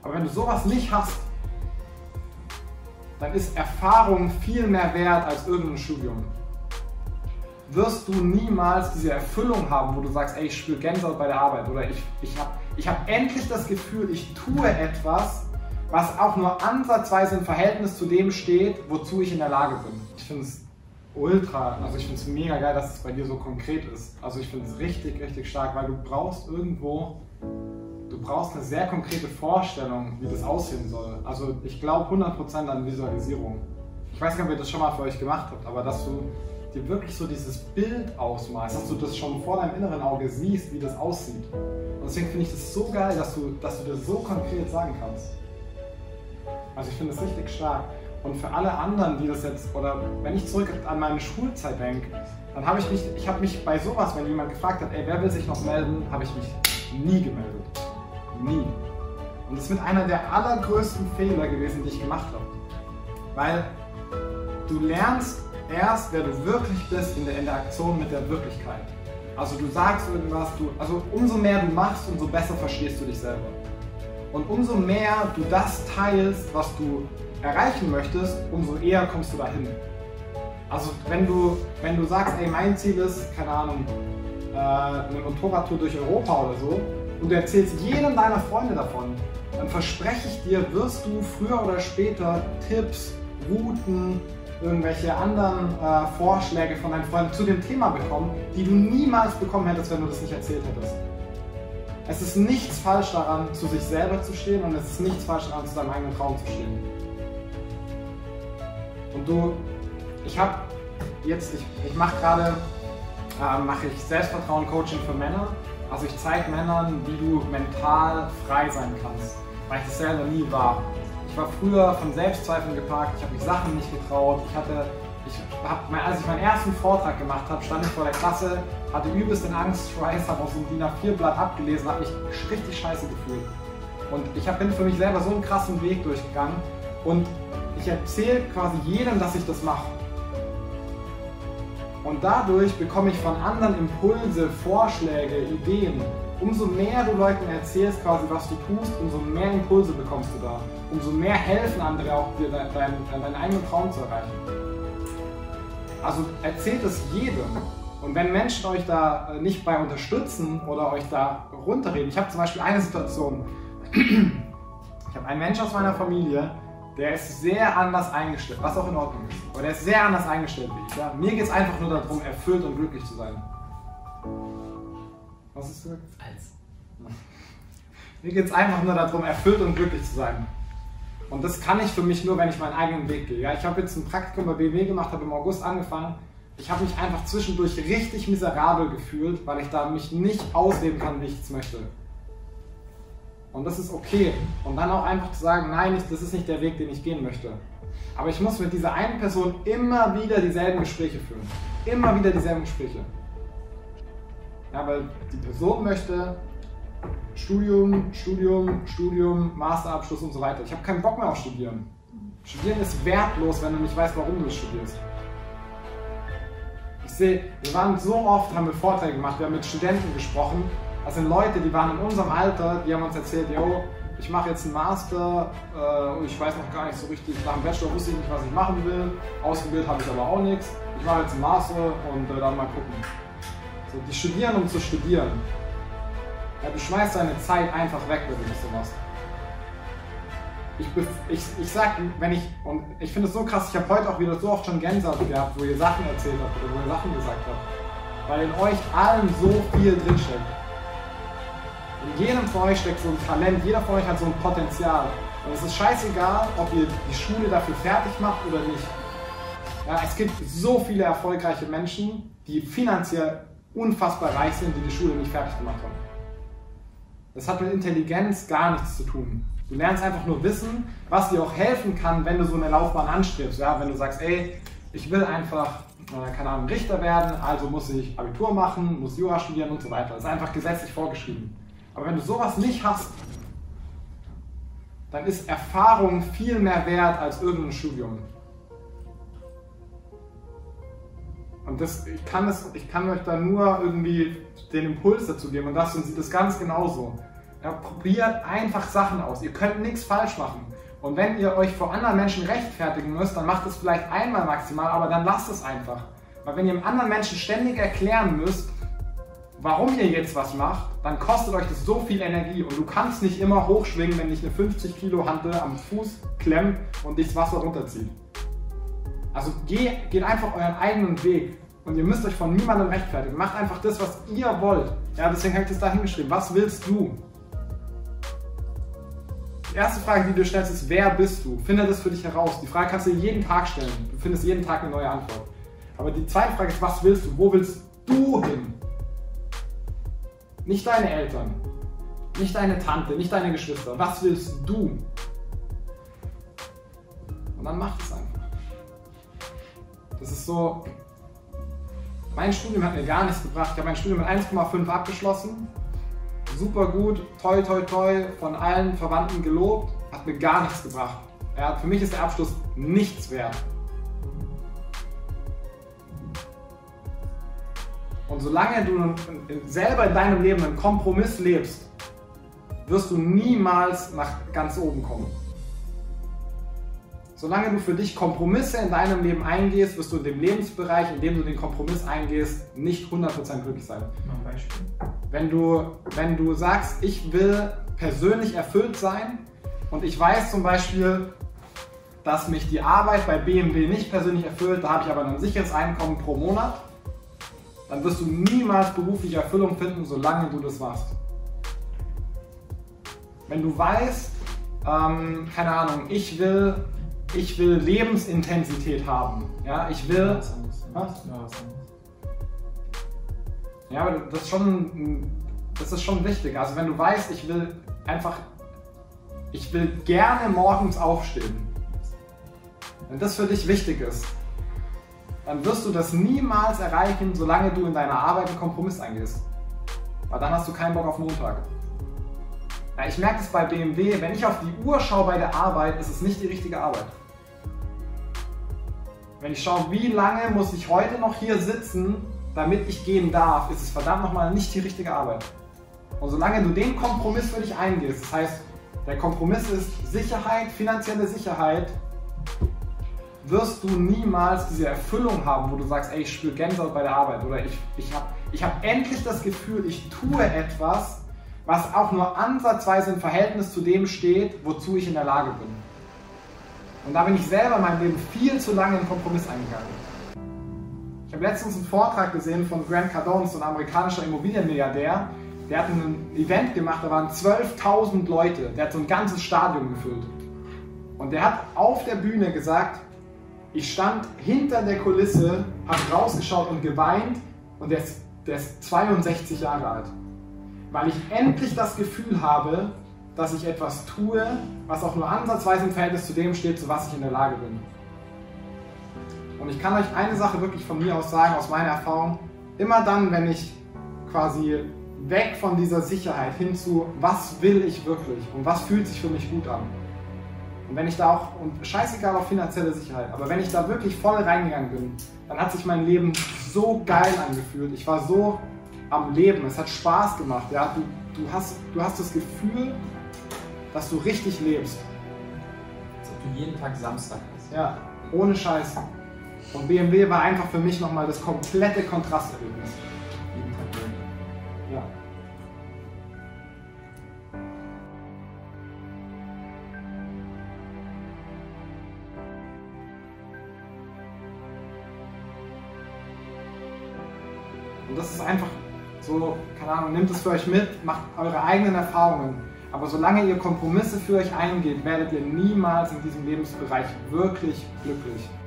Aber wenn du sowas nicht hast, dann ist Erfahrung viel mehr wert als irgendein Studium. Wirst du niemals diese Erfüllung haben, wo du sagst, ey, ich spüre Gänsehaut bei der Arbeit oder ich hab endlich das Gefühl, ich tue etwas, was auch nur ansatzweise im Verhältnis zu dem steht, wozu ich in der Lage bin. Ich finde es also ich finde es mega geil, dass es bei dir so konkret ist. Also ich finde es richtig, richtig stark, weil du brauchst eine sehr konkrete Vorstellung, wie das aussehen soll. Also ich glaube 100% an Visualisierung. Ich weiß nicht, ob ihr das schon mal für euch gemacht habt, aber dass du dir wirklich so dieses Bild ausmalst, dass du das schon vor deinem inneren Auge siehst, wie das aussieht. Und deswegen finde ich das so geil, dass du das so konkret sagen kannst. Also ich finde das richtig stark. Und für alle anderen, die das jetzt, oder wenn ich zurück an meine Schulzeit denke, dann habe ich mich bei sowas, wenn jemand gefragt hat, ey, wer will sich noch melden, habe ich mich nie gemeldet. Nie. Und das ist mit einer der allergrößten Fehler gewesen, die ich gemacht habe. Weil du lernst erst, wer du wirklich bist in der Interaktion mit der Wirklichkeit. Also du sagst irgendwas, also umso mehr du machst, umso besser verstehst du dich selber. Und umso mehr du das teilst, was du erreichen möchtest, umso eher kommst du dahin. Also wenn du sagst, ey, mein Ziel ist, keine Ahnung, eine Motorradtour durch Europa oder so, und du erzählst jedem deiner Freunde davon, dann verspreche ich dir, wirst du früher oder später Tipps, Routen, irgendwelche anderen Vorschläge von deinen Freunden zu dem Thema bekommen, die du niemals bekommen hättest, wenn du das nicht erzählt hättest. Es ist nichts falsch daran, zu sich selber zu stehen, und es ist nichts falsch daran, zu deinem eigenen Traum zu stehen. Und ich mache gerade Selbstvertrauen-Coaching für Männer. Also ich zeige Männern, wie du mental frei sein kannst, weil ich das selber nie war. Ich war früher von Selbstzweifeln geplagt, ich habe mich Sachen nicht getraut. Als ich meinen ersten Vortrag gemacht habe, stand ich vor der Klasse, hatte übelst den Angstschweiß, habe auf so ein DIN A4-Blatt abgelesen, habe mich richtig scheiße gefühlt. Und ich bin für mich selber so einen krassen Weg durchgegangen, und ich erzähle quasi jedem, dass ich das mache. Und dadurch bekomme ich von anderen Impulse, Vorschläge, Ideen. Umso mehr du Leuten erzählst, quasi, was du tust, umso mehr Impulse bekommst du da. Umso mehr helfen andere auch, dir deinen eigenen Traum zu erreichen. Also erzählt es jedem. Und wenn Menschen euch da nicht bei unterstützen oder euch da runterreden. Ich habe zum Beispiel eine Situation. Ich habe einen Menschen aus meiner Familie, der ist sehr anders eingestellt, was auch in Ordnung ist. Aber der ist sehr anders eingestellt wie ich. Ja? Mir geht es einfach nur darum, erfüllt und glücklich zu sein. Was ist das? Mir geht es einfach nur darum, erfüllt und glücklich zu sein. Und das kann ich für mich nur, wenn ich meinen eigenen Weg gehe. Ja? Ich habe jetzt ein Praktikum bei BMW gemacht, habe im August angefangen. Ich habe mich einfach zwischendurch richtig miserabel gefühlt, weil ich da mich nicht ausleben kann, wie ich es möchte. Und das ist okay. Und dann auch einfach zu sagen, nein, das ist nicht der Weg, den ich gehen möchte. Aber ich muss mit dieser einen Person immer wieder dieselben Gespräche führen. Immer wieder dieselben Gespräche. Ja, weil die Person möchte Studium, Masterabschluss und so weiter. Ich habe keinen Bock mehr auf Studieren. Studieren ist wertlos, wenn du nicht weißt, warum du es studierst. Wir waren so oft, haben wir Vorträge gemacht, wir haben mit Studenten gesprochen. Das sind Leute, die waren in unserem Alter, die haben uns erzählt, yo, ich mache jetzt einen Master, ich weiß noch gar nicht so richtig, nach dem Bachelor wusste ich nicht, was ich machen will, ausgebildet habe ich aber auch nichts, ich mache jetzt einen Master und dann mal gucken. So, die studieren, um zu studieren. Ja, du schmeißt deine Zeit einfach weg, wenn du das so machst. Ich finde es so krass, ich habe heute auch wieder so oft schon Gänsehaut gehabt, wo ihr Sachen erzählt habt oder wo ihr Sachen gesagt habt, weil in euch allen so viel drinsteckt. In jedem von euch steckt so ein Talent, jeder von euch hat so ein Potenzial. Und es ist scheißegal, ob ihr die Schule dafür fertig macht oder nicht. Ja, es gibt so viele erfolgreiche Menschen, die finanziell unfassbar reich sind, die die Schule nicht fertig gemacht haben. Das hat mit Intelligenz gar nichts zu tun. Du lernst einfach nur Wissen, was dir auch helfen kann, wenn du so eine Laufbahn anstrebst. Ja, wenn du sagst, ey, ich will einfach, keine Ahnung, Richter werden, also muss ich Abitur machen, muss Jura studieren und so weiter. Das ist einfach gesetzlich vorgeschrieben. Aber wenn du sowas nicht hast, dann ist Erfahrung viel mehr wert als irgendein Studium. Und ich kann euch da nur irgendwie den Impuls dazu geben, und das sieht das ganz genauso. Ja, probiert einfach Sachen aus. Ihr könnt nichts falsch machen. Und wenn ihr euch vor anderen Menschen rechtfertigen müsst, dann macht es vielleicht einmal maximal, aber dann lasst es einfach. Weil wenn ihr einem anderen Menschen ständig erklären müsst, warum ihr jetzt was macht, dann kostet euch das so viel Energie. Und du kannst nicht immer hochschwingen, wenn dich eine 50 Kilo Hantel am Fuß klemmt und dich das Wasser runterzieht. Also geht einfach euren eigenen Weg. Und ihr müsst euch von niemandem rechtfertigen. Macht einfach das, was ihr wollt. Ja, deswegen habe ich das da hingeschrieben. Was willst du? Die erste Frage, die du stellst, ist, wer bist du? Finde das für dich heraus. Die Frage kannst du jeden Tag stellen. Du findest jeden Tag eine neue Antwort. Aber die zweite Frage ist, was willst du? Wo willst du hin? Nicht deine Eltern, nicht deine Tante, nicht deine Geschwister. Was willst du? Und dann mach es einfach. Das ist so, mein Studium hat mir gar nichts gebracht. Ich habe mein Studium mit 1,5 abgeschlossen. Super gut, toi toi toi, von allen Verwandten gelobt, hat mir gar nichts gebracht. Ja, für mich ist der Abschluss nichts wert. Und solange du selber in deinem Leben einen Kompromiss lebst, wirst du niemals nach ganz oben kommen. Solange du für dich Kompromisse in deinem Leben eingehst, wirst du in dem Lebensbereich, in dem du den Kompromiss eingehst, nicht 100% glücklich sein. Mal ein Beispiel. Wenn du sagst, ich will persönlich erfüllt sein und ich weiß zum Beispiel, dass mich die Arbeit bei BMW nicht persönlich erfüllt, da habe ich aber ein sicheres Einkommen pro Monat, dann wirst du niemals berufliche Erfüllung finden, solange du das machst. Wenn du weißt, keine Ahnung, ich will Lebensintensität haben, ja, ich will... Was? Ja, aber das ist schon wichtig. Also wenn du weißt, ich will gerne morgens aufstehen, wenn das für dich wichtig ist, dann wirst du das niemals erreichen, solange du in deiner Arbeit einen Kompromiss eingehst. Weil dann hast du keinen Bock auf Montag. Ja, ich merke das bei BMW, wenn ich auf die Uhr schaue bei der Arbeit, ist es nicht die richtige Arbeit. Wenn ich schaue, wie lange muss ich heute noch hier sitzen, damit ich gehen darf, ist es verdammt nochmal nicht die richtige Arbeit. Und solange du den Kompromiss für dich eingehst, das heißt, der Kompromiss ist Sicherheit, finanzielle Sicherheit, wirst du niemals diese Erfüllung haben, wo du sagst, ey, ich spüre Gänsehaut bei der Arbeit oder ich hab endlich das Gefühl, ich tue etwas, was auch nur ansatzweise im Verhältnis zu dem steht, wozu ich in der Lage bin. Und da bin ich selber in meinem Leben viel zu lange in Kompromiss eingegangen. Ich habe letztens einen Vortrag gesehen von Grant Cardone, so ein amerikanischer Immobilienmilliardär. Der hat ein Event gemacht, da waren 12.000 Leute. Der hat so ein ganzes Stadion gefüllt. Und der hat auf der Bühne gesagt, ich stand hinter der Kulisse, habe rausgeschaut und geweint und der ist 62 Jahre alt. Weil ich endlich das Gefühl habe, dass ich etwas tue, was auch nur ansatzweise im Verhältnis zu dem steht, zu was ich in der Lage bin. Und ich kann euch eine Sache wirklich von mir aus sagen, aus meiner Erfahrung, immer dann, wenn ich quasi weg von dieser Sicherheit hin zu, was will ich wirklich und was fühlt sich für mich gut an. Und wenn ich da auch, und scheißegal auf finanzielle Sicherheit, aber wenn ich da wirklich voll reingegangen bin, dann hat sich mein Leben so geil angefühlt. Ich war so am Leben, es hat Spaß gemacht. Ja? Du hast das Gefühl, dass du richtig lebst. Als ob du jeden Tag Samstag hast. Ja, ohne Scheiß. Und BMW war einfach für mich nochmal das komplette Kontrasterlebnis. Jeden Tag leben. Ja. Und das ist einfach so, keine Ahnung, nehmt es für euch mit, macht eure eigenen Erfahrungen. Aber solange ihr Kompromisse für euch eingeht, werdet ihr niemals in diesem Lebensbereich wirklich glücklich.